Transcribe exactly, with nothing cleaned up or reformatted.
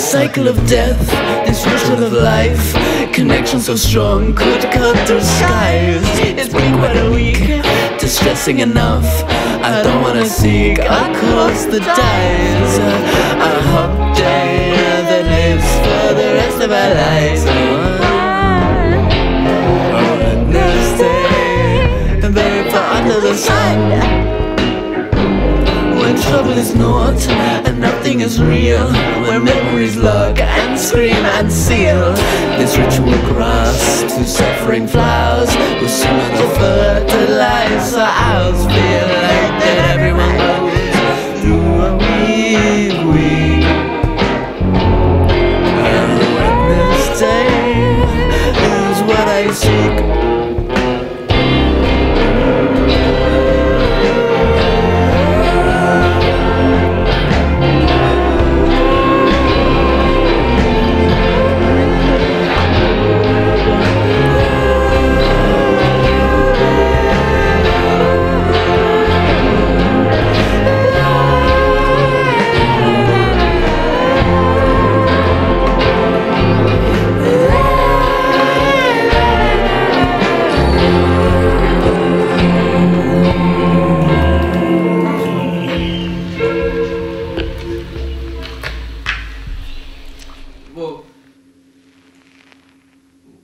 cycle of death, this ritual of life, connection so strong could cut through skies. It's been quite a week, distressing enough. I don't wanna seek across the dies. A hot day that lives for the rest of our lives. Wednes Iii, very far under the sun. When trouble is not and nothing is real, when memories lurk and scream and seal, this ritual grass to suffering flowers will soon to fertilize our house feel.